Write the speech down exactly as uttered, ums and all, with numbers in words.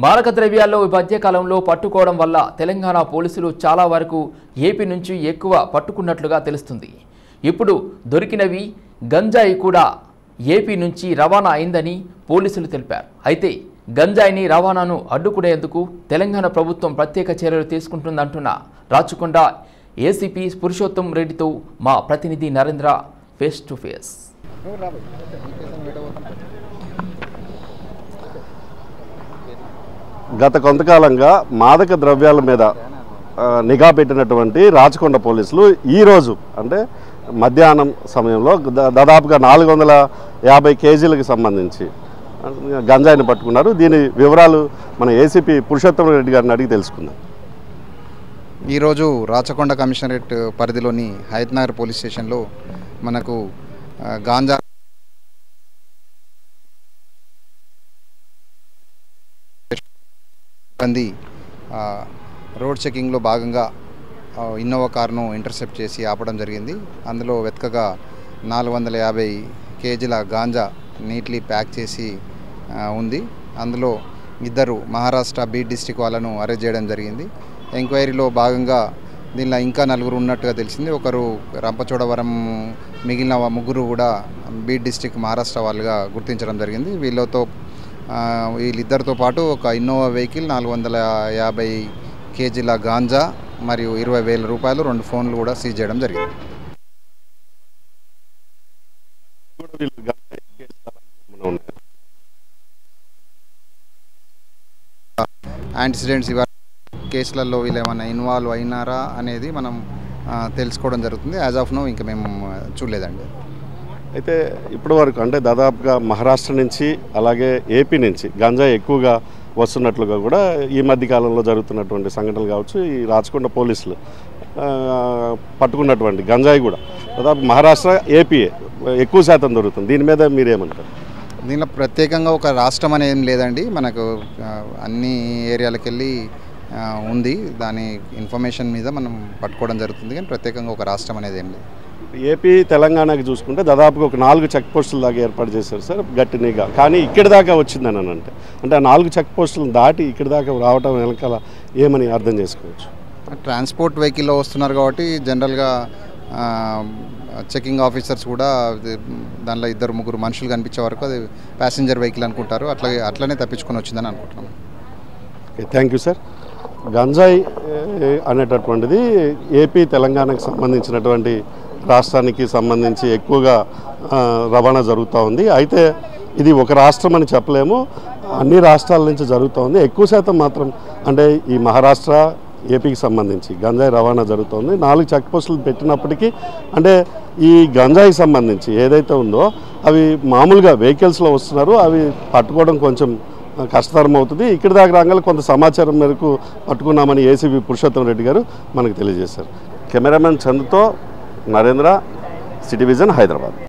మారక ద్రవ్యాల్లో ఈ మధ్య కాలంలో పట్టుకోవడం వల్ల తెలంగాణ పోలీసులు చాలా వరకు ఏపీ నుంచి ఎక్కువ పట్టుకున్నట్లుగా తెలుస్తుంది. ఇప్పుడు దొరికినవి గంజాయి కూడా ఏపీ నుంచి రవాణా అయిందని పోలీసులు తెలిపారు. అయితే గంజాయిని రవాణాను అడ్డుకునేందుకు తెలంగాణ ప్రభుత్వం ప్రత్యేక చర్యలు తీసుకుంటుందంటున్న రాచకొండ ఏసీపీ పురుషోత్తం రెడ్డితో మా ప్రతినిధి నరేంద్ర ఫేస్ టు ఫేస్. గత కొంతకాలంగా మాదక ద్రవ్యాల మీద నిఘా పెట్టినటువంటి రాచకొండ పోలీసులు ఈరోజు అంటే మధ్యాహ్నం సమయంలో దాదాపుగా నాలుగు వందల యాభై కేజీలకు సంబంధించి గంజాయిని పట్టుకున్నారు. దీని వివరాలు మన ఏసీపీ పురుషోత్తం రెడ్డి గారిని అడిగి తెలుసుకుందాం. ఈరోజు రాచకొండ కమిషనరేట్ పరిధిలోని హైత్నగర్ పోలీస్ స్టేషన్లో మనకు గాంజా మంది రోడ్ చెకింగ్లో భాగంగా ఇన్నోవా కారును ఇంటర్సెప్ట్ చేసి ఆపడం జరిగింది. అందులో వెతకగా నాలుగు వందల యాభై కేజీల గాంజా నీట్లీ ప్యాక్ చేసి ఉంది. అందులో ఇద్దరు మహారాష్ట్ర బీట్ డిస్టిక్ వాళ్ళను అరెస్ట్ చేయడం జరిగింది. ఎంక్వైరీలో భాగంగా దీనిలో ఇంకా నలుగురు ఉన్నట్టుగా తెలిసింది. ఒకరు రంపచోడవరం, మిగిలిన ముగ్గురు కూడా బీట్ డిస్టిక్ మహారాష్ట్ర వాళ్ళుగా గుర్తించడం జరిగింది. వీళ్ళతో వీళ్ళిద్దరితో పాటు ఒక ఇన్నోవా వెహికల్, నాలుగు వందల యాభై కేజీల గాంజా మరియు ఇరవై వేల రూపాయలు, రెండు ఫోన్లు కూడా సీజ్ చేయడం జరిగింది. యాంటిసిడెంట్స్ ఇవన్నీ కేసులలో వీళ్ళు ఏమైనా ఇన్వాల్వ్ అయినారా అనేది మనం తెలుసుకోవడం జరుగుతుంది. యాజ్ ఆఫ్ నో ఇంకా మేము చూడలేదండి. అయితే ఇప్పటి వరకు అంటే దాదాపుగా మహారాష్ట్ర నుంచి అలాగే ఏపీ నుంచి గంజాయి ఎక్కువగా వస్తున్నట్లుగా కూడా ఈ మధ్య కాలంలో జరుగుతున్నటువంటి సంఘటనలు కావచ్చు, ఈ రాచకొండ పోలీసులు పట్టుకున్నటువంటి గంజాయి కూడా దాదాపు మహారాష్ట్ర, ఏపీ ఎక్కువ శాతం దొరుకుతుంది. దీని మీద మీరేమంటారు? దీనిలో ప్రత్యేకంగా ఒక రాష్ట్రం అనేది ఏం లేదండి. మనకు అన్ని ఏరియాలకు వెళ్ళి ఉంది. దాని ఇన్ఫర్మేషన్ మీద మనం పట్టుకోవడం జరుగుతుంది, కానీ ప్రత్యేకంగా ఒక రాష్ట్రం అనేది ఏం లేదు. ఏపీ తెలంగాణకి చూసుకుంటే దాదాపుగా ఒక నాలుగు చెక్ పోస్టుల దాకా ఏర్పాటు చేశారు సార్ గట్టి నిఘా. కానీ ఇక్కడి దాకా వచ్చిందని అని అంటే అంటే ఆ నాలుగు చెక్ పోస్టులను దాటి ఇక్కడి దాకా రావడం వెనకాల ఏమని అర్థం చేసుకోవచ్చు? ట్రాన్స్పోర్ట్ వెహికల్లో వస్తున్నారు కాబట్టి జనరల్గా చెకింగ్ ఆఫీసర్స్ కూడా దానిలో ఇద్దరు ముగ్గురు మనుషులు కనిపించే వరకు అది ప్యాసింజర్ వెహికల్ అనుకుంటారు. అట్లా అట్లనే తప్పించుకొని వచ్చిందని అనుకుంటున్నాం. Okay, thank you sir. గంజాయి అనేటటువంటిది ఏపీ తెలంగాణకు సంబంధించినటువంటి రాష్ట్రానికి సంబంధించి ఎక్కువగా రవాణా జరుగుతూ ఉంది. అయితే ఇది ఒక రాష్ట్రం అని చెప్పలేము, అన్ని రాష్ట్రాల నుంచి జరుగుతూ ఉంది. ఎక్కువ శాతం మాత్రం అంటే ఈ మహారాష్ట్ర, ఏపీకి సంబంధించి గంజాయి రవాణా జరుగుతుంది. నాలుగు చెక్ పోస్టులు పెట్టినప్పటికీ అంటే ఈ గంజాయికి సంబంధించి ఏదైతే ఉందో అవి మామూలుగా వెహికల్స్లో వస్తున్నారు. అవి పట్టుకోవడం కొంచెం కష్టతరం అవుతుంది. ఇక్కడి దాకా రాగానే కొంత సమాచారం మేరకు పట్టుకున్నామని ఏసీపీ పురుషోత్తం రెడ్డి గారు మనకు తెలియజేశారు. కెమెరామెన్ చంద్తో నరేంద్ర, సిటీ విజన్, హైదరాబాద్.